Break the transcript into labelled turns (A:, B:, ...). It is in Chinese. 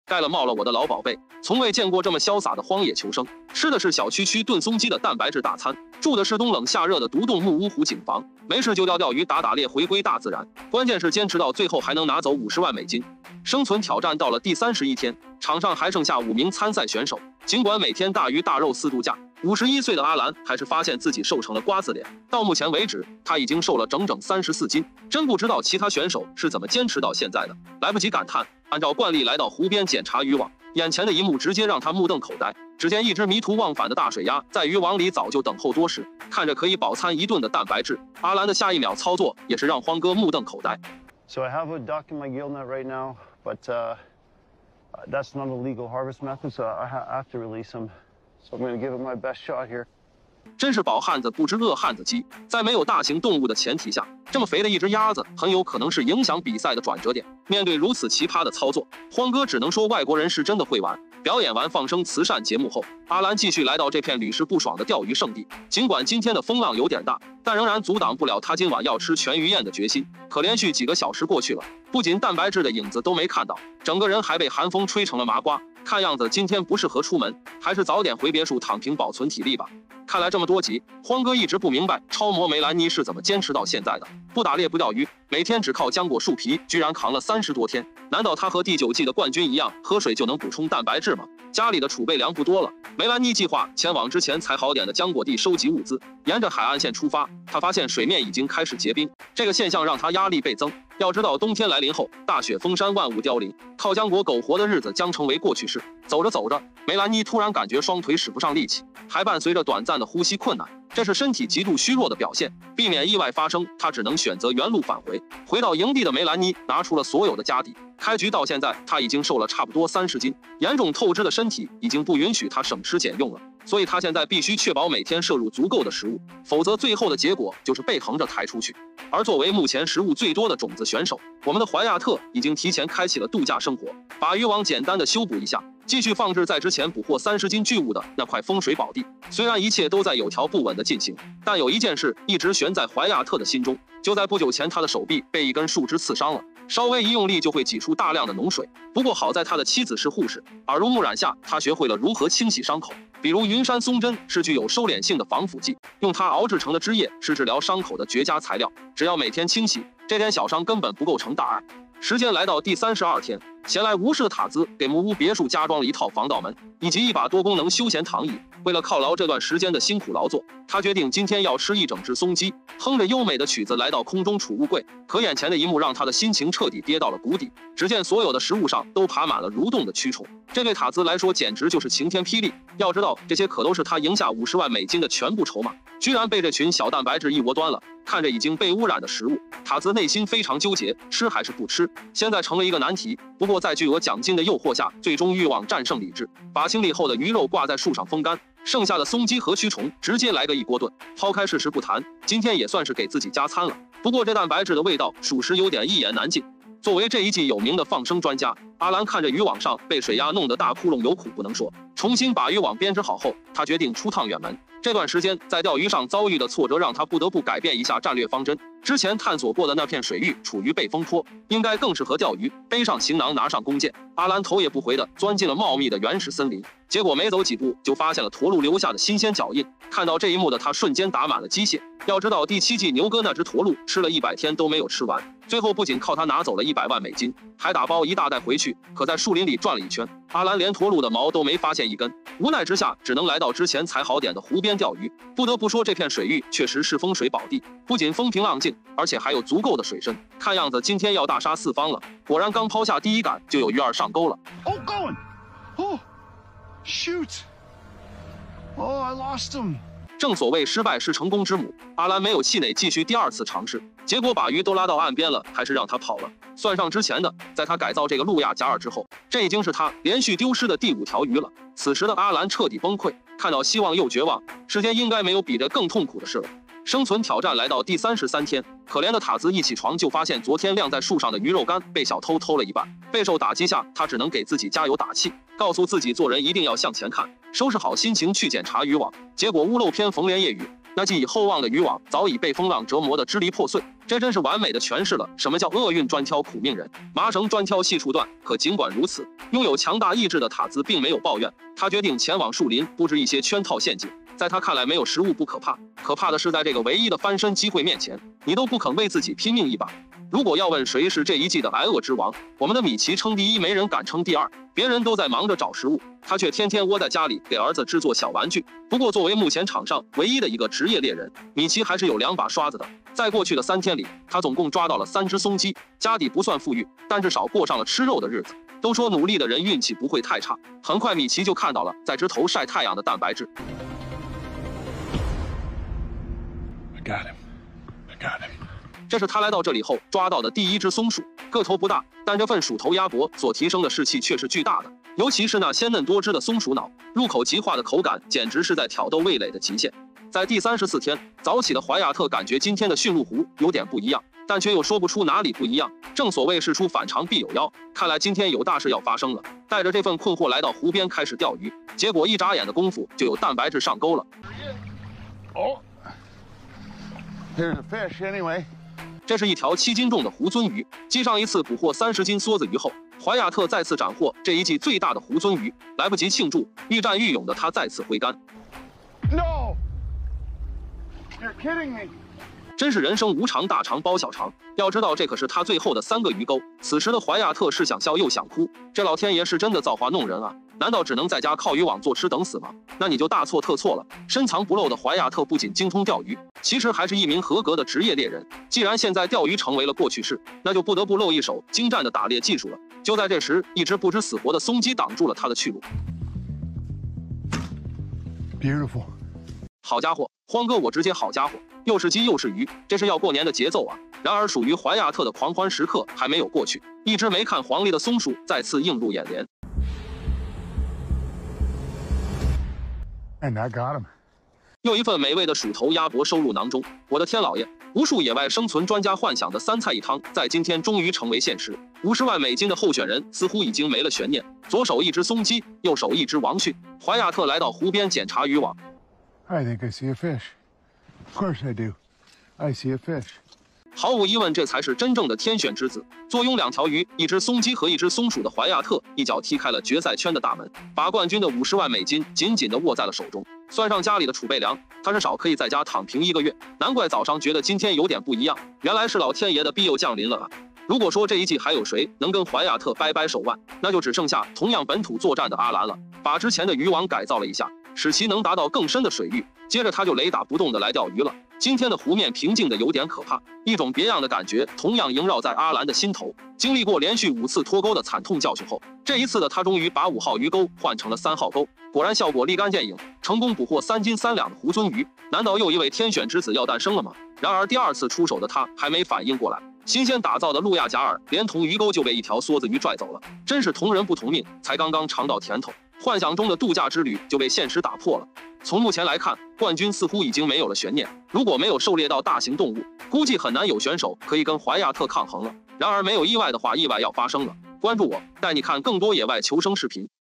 A: 盖了冒了，我的老宝贝，从未见过这么潇洒的荒野求生。吃的是小区区炖松鸡的蛋白质大餐，住的是冬冷夏热的独栋木屋湖景房，没事就钓钓鱼打打猎，回归大自然。关键是坚持到最后还能拿走50万美金。生存挑战到了第31天，场上还剩下5名参赛选手。尽管每天大鱼大肉4度假，51岁的阿兰还是发现自己瘦成了瓜子脸。到目前为止，他已经瘦了整整34斤。真不知道其他选手是怎么坚持到现在的。来不及感叹，按照惯例来到湖边检查渔网，眼前的一幕直接让他目瞪口呆。只见一只迷途忘返的大水鸭在渔网里早就等候多时，看着可以饱餐一顿的蛋白质。阿兰的下一秒操作也是让荒哥目瞪口呆。
B: So I have a duck in my gill net right now, but that's not a legal harvest method, so I have to release him. So I'm going to give it my best shot here.
A: 真是饱汉子不知饿汉子饥，在没有大型动物的前提下，这么肥的一只鸭子很有可能是影响比赛的转折点。面对如此奇葩的操作，荒哥只能说外国人是真的会玩。表演完放生慈善节目后，阿兰继续来到这片屡试不爽的钓鱼圣地。尽管今天的风浪有点大，但仍然阻挡不了他今晚要吃全鱼宴的决心。可连续几个小时过去了，不仅蛋白质的影子都没看到，整个人还被寒风吹成了麻瓜。看样子今天不适合出门，还是早点回别墅躺平保存体力吧。看来这么多集，荒哥一直不明白超模梅兰妮是怎么坚持到现在的。不打猎不钓鱼，每天只靠浆果树皮，居然扛了30多天。难道他和第9季的冠军一样，喝水就能补充蛋白质吗？家里的储备粮不多了，梅兰妮计划前往之前采好点的浆果地收集物资。沿着海岸线出发，他发现水面已经开始结冰，这个现象让他压力倍增。要知道冬天来临后，大雪封山，万物凋零，靠浆果苟活的日子将成为过去式。走着走着，梅兰妮突然感觉双腿使不上力气，还伴随着短暂的呼吸困难，这是身体极度虚弱的表现。避免意外发生，她只能选择原路返回。回到营地的梅兰妮拿出了所有的家底，开局到现在她已经瘦了差不多30斤，严重透支的身体已经不允许她省吃俭用了，所以她现在必须确保每天摄入足够的食物，否则最后的结果就是被横着抬出去。而作为目前食物最多的种子选手，我们的怀亚特已经提前开启了度假生活，把渔网简单的修补一下，继续放置在之前捕获30斤巨物的那块风水宝地。虽然一切都在有条不紊的进行，但有一件事一直悬在怀亚特的心中。就在不久前，他的手臂被一根树枝刺伤了，稍微一用力就会挤出大量的脓水。不过好在他的妻子是护士，耳濡目染下，他学会了如何清洗伤口。比如云杉松针是具有收敛性的防腐剂，用它熬制成的汁液是治疗伤口的绝佳材料。只要每天清洗，这点小伤根本不构成大碍。时间来到第32天，闲来无事的塔兹给木屋别墅加装了一套防盗门，以及一把多功能休闲躺椅。为了犒劳这段时间的辛苦劳作，他决定今天要吃一整只松鸡，哼着优美的曲子来到空中储物柜。可眼前的一幕让他的心情彻底跌到了谷底。只见所有的食物上都爬满了蠕动的蛆虫，这对塔兹来说简直就是晴天霹雳。要知道，这些可都是他赢下50万美金的全部筹码，居然被这群小蛋白质一窝端了。看着已经被污染的食物，塔兹内心非常纠结，吃还是不吃，现在成了一个难题。不过在巨额奖金的诱惑下，最终欲望战胜理智，把清理后的鱼肉挂在树上风干，剩下的松鸡和蛆虫直接来个一锅炖。抛开事实不谈，今天也算是给自己加餐了。不过这蛋白质的味道属实有点一言难尽。作为这一季有名的放生专家，阿兰看着渔网上被水鸭弄得大窟窿，有苦不能说。重新把渔网编织好后，他决定出趟远门。这段时间在钓鱼上遭遇的挫折让他不得不改变一下战略方针。之前探索过的那片水域处于背风坡，应该更适合钓鱼。背上行囊，拿上弓箭，阿兰头也不回地钻进了茂密的原始森林。结果没走几步就发现了驼鹿留下的新鲜脚印。看到这一幕的他瞬间打满了鸡血。要知道第7季牛哥那只驼鹿吃了100天都没有吃完，最后不仅靠他拿走了100万美金，还打包一大袋回去。可在树林里转了一圈，阿兰连驼鹿的毛都没发现一根。无奈之下，只能来到之前采好点的湖边钓鱼。不得不说，这片水域确实是风水宝地，不仅风平浪静，而且还有足够的水深。看样子今天要大杀四方了。果然，刚抛下第一杆就有鱼儿上钩了。
B: Oh, going! Oh, shoot! Oh, I lost him.
A: 正所谓失败是成功之母，阿兰没有气馁，继续第2次尝试，结果把鱼都拉到岸边了，还是让他跑了。算上之前的，在他改造这个路亚加尔之后，这已经是他连续丢失的第5条鱼了。此时的阿兰彻底崩溃，看到希望又绝望，世间应该没有比这更痛苦的事了。生存挑战来到第33天，可怜的塔兹一起床就发现昨天晾在树上的鱼肉干被小偷偷了一半。备受打击下，他只能给自己加油打气，告诉自己做人一定要向前看，收拾好心情去检查渔网。结果屋漏偏逢连夜雨， 那寄以厚望的渔网早已被风浪折磨得支离破碎。这真是完美的诠释了什么叫厄运专挑苦命人，麻绳专挑细处断。可尽管如此，拥有强大意志的塔兹并没有抱怨，他决定前往树林布置一些圈套陷阱。在他看来，没有食物不可怕，可怕的是在这个唯一的翻身机会面前，你都不肯为自己拼命一把。如果要问谁是这一季的挨饿之王，我们的米奇称第一，没人敢称第二。别人都在忙着找食物，他却天天窝在家里给儿子制作小玩具。不过作为目前场上唯一的一个职业猎人，米奇还是有2把刷子的。在过去的3天里，他总共抓到了3只松鸡，家底不算富裕，但至少过上了吃肉的日子。都说努力的人运气不会太差，很快米奇就看到了在枝头晒太阳的蛋白质。这是他来到这里后抓到的第1只松鼠，个头不大，但这份鼠头鸭脖所提升的士气却是巨大的，尤其是那鲜嫩多汁的松鼠脑，入口即化的口感简直是在挑逗味蕾的极限。在第34天早起的怀亚特感觉今天的驯鹿湖有点不一样，但却又说不出哪里不一样。正所谓事出反常必有妖，看来今天有大事要发生了。带着这份困惑来到湖边开始钓鱼，结果一眨眼的功夫就有蛋白质上钩了。
B: Oh, here's a fish anyway.
A: 这是一条7斤重的湖鳟鱼，继上一次捕获30斤梭子鱼后，怀亚特再次斩获这一季最大的湖鳟鱼。来不及庆祝，愈战愈勇的他再次挥杆。
B: No! You're kidding me!
A: 真是人生无常，大肠包小肠。要知道，这可是他最后的3个鱼钩。此时的怀亚特是想笑又想哭，这老天爷是真的造化弄人啊！难道只能在家靠渔网做吃等死吗？那你就大错特错了。深藏不露的怀亚特不仅精通钓鱼，其实还是一名合格的职业猎人。既然现在钓鱼成为了过去式，那就不得不露一手精湛的打猎技术了。就在这时，一只不知死活的松鸡挡住了他的去路。
B: Beautiful.
A: 好家伙，荒哥，我直接好家伙，又是鸡又是鱼，这是要过年的节奏啊！然而属于怀亚特的狂欢时刻还没有过去，一只没看黄历的松鼠再次映入眼帘。
B: And I got him.
A: 又一份美味的鼠头鸭脖收入囊中。我的天老爷，无数野外生存专家幻想的3菜1汤，在今天终于成为现实。50万美金的候选人似乎已经没了悬念，左手一只松鸡，右手一只王迅。怀亚特来到湖边检查渔网。
B: I think I see a fish. Of course I do. I see a fish.
A: 毫无疑问，这才是真正的天选之子。坐拥2条鱼、1只松鸡和1只松鼠的怀亚特，一脚踢开了决赛圈的大门，把冠军的50万美金紧紧地握在了手中。算上家里的储备粮，他至少可以在家躺平1个月。难怪早上觉得今天有点不一样，原来是老天爷的庇佑降临了啊！如果说这一季还有谁能跟怀亚特掰掰手腕，那就只剩下同样本土作战的阿兰了。把之前的渔网改造了一下，使其能达到更深的水域，接着他就雷打不动的来钓鱼了。今天的湖面平静的有点可怕，一种别样的感觉同样萦绕在阿兰的心头。经历过连续5次脱钩的惨痛教训后，这一次的他终于把5号鱼钩换成了3号钩，果然效果立竿见影，成功捕获3斤3两的湖鳟鱼。难道又一位天选之子要诞生了吗？然而第2次出手的他还没反应过来，新鲜打造的路亚贾尔连同鱼钩就被一条梭子鱼拽走了。真是同人不同命，才刚刚尝到甜头，幻想中的度假之旅就被现实打破了。从目前来看，冠军似乎已经没有了悬念。如果没有狩猎到大型动物，估计很难有选手可以跟怀亚特抗衡了。然而没有意外的话，意外要发生了。关注我，带你看更多野外求生视频。